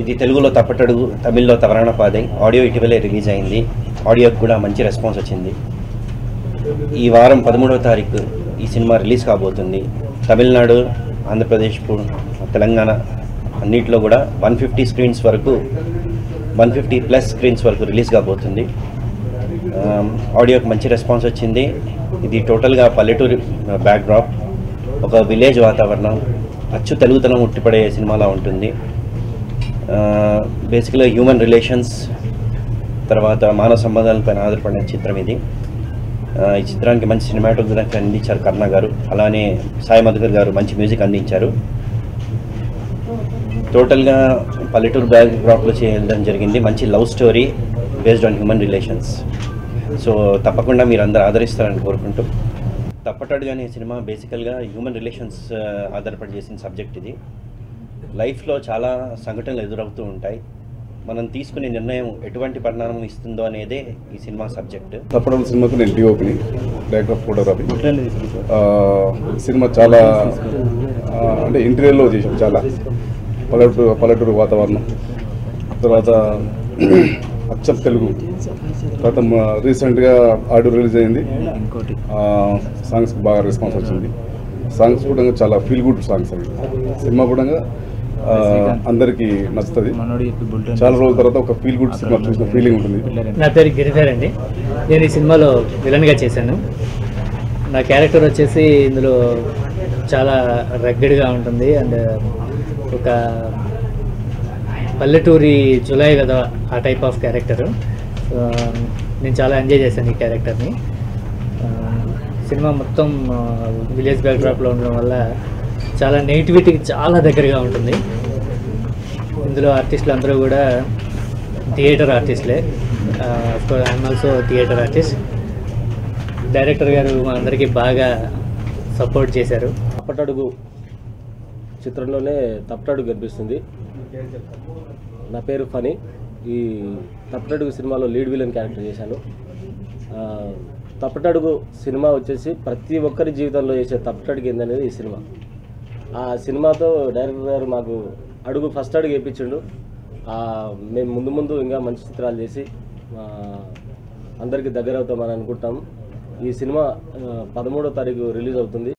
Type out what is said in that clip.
ఇది తెలుగులో తప్పటడుగు, తమిళ్లో తవరణ పాదై. ఆడియో ఇటీవలే రిలీజ్ అయింది. ఆడియోకి కూడా మంచి రెస్పాన్స్ వచ్చింది. ఈ వారం 13వ తారీఖు ఈ సినిమా రిలీజ్ కాబోతుంది. తమిళనాడు, ఆంధ్రప్రదేశ్, తెలంగాణ అన్నింటిలో కూడా 150 స్క్రీన్స్ వరకు 150+ స్క్రీన్స్ వరకు రిలీజ్ కాబోతుంది. ఆడియోకి మంచి రెస్పాన్స్ వచ్చింది. ఇది టోటల్గా పల్లెటూరి బ్యాక్డ్రాప్, ఒక విలేజ్ వాతావరణం, అచ్చు తెలుగుతనం ఉట్టిపడే సినిమాలా ఉంటుంది. బేసిక్గా హ్యూమన్ రిలేషన్స్, తర్వాత మానవ సంబంధాలపైన ఆధారపడిన చిత్రం ఇది. ఈ చిత్రానికి మంచి సినిమాటోగ్రఫీ అందించారు కర్ణ గారు, అలానే సాయి మధుకర్ గారు మంచి మ్యూజిక్ అందించారు. టోటల్గా పల్లెటూరు బ్యాక్డ్రాప్లో చేయడం జరిగింది. మంచి love story based on human relations. So తప్పకుండా మీరు అందరూ ఆదరిస్తారని కోరుకుంటూ. తప్పటడుగు అనే సినిమా బేసికల్గా హ్యూమన్ రిలేషన్స్ ఆధారపడి చేసిన సబ్జెక్ట్ ఇది. లైఫ్లో చాలా సంఘటనలు ఎదురవుతూ ఉంటాయి. మనం తీసుకునే నిర్ణయం ఎటువంటి పరిణామం ఇస్తుందో అనేదే ఈ సినిమా సబ్జెక్ట్. తప్పటడుగు సినిమాకు నేను డిఓపిని, డైరెక్టర్ ఆఫ్ ఫోటోగ్రఫీ. సినిమా చాలా అంటే ఇంటీరియర్లో చేసాం. చాలా పల్లెటూరు వాతావరణం, తర్వాత అచ్చం తెలుగు. తర్వాత రీసెంట్గా ఆడియో రిలీజ్ అయింది. సాంగ్స్కి బాగా రెస్పాన్స్ వచ్చింది. సాంగ్స్ కూడా చాలా ఫీల్ గుడ్ సాంగ్స్ అవి. సినిమా కూడా అందరికీ నచ్చుతుంది. చాలా రోజుల తర్వాత ఒక ఫీల్ గుడ్ సినిమా చూసిన ఫీలింగ్ ఉంటుంది. నా పేరు గిరిధర్ అండి. నేను ఈ సినిమాలో విలన్గా చేశాను. నా క్యారెక్టర్ వచ్చేసి ఇందులో చాలా రగ్గడ్గా ఉంటుంది. అండ్ ఒక పల్లెటూరి జులై వెధవ ఆ టైప్ ఆఫ్ క్యారెక్టరు. నేను చాలా ఎంజాయ్ చేశాను ఈ క్యారెక్టర్ని. సినిమా మొత్తం విలేజ్ బ్యాక్డ్రాప్లో ఉండడం వల్ల చాలా నెగిటివిటీకి చాలా దగ్గరగా ఉంటుంది. ఇందులో ఆర్టిస్టులు అందరూ కూడా థియేటర్ ఆర్టిస్టులే. I'm also theatre artist. Director గారు మా అందరికీ బాగా సపోర్ట్ చేశారు. తప్పటడుగు చిత్రంలోనే తప్పటడుగు కనిపిస్తుంది. నా పేరు ఫనీ. ఈ తప్పటడుగు సినిమాలో లీడ్ విలన్ క్యారెక్టర్ చేశాను. తప్పటడుగు సినిమా వచ్చేసి ప్రతి ఒక్కరి జీవితంలో చేసే తప్పటడుగు ఏందనేది ఈ సినిమా. ఆ సినిమాతో డైరెక్టర్ గారు మాకు ఫస్ట్ అడుగు వేయించిండు. మేము ముందు ఇంకా మంచి చిత్రాలు చేసి అందరికీ దగ్గర అవుతామని అనుకుంటాము. ఈ సినిమా 13వ తారీఖు రిలీజ్ అవుతుంది.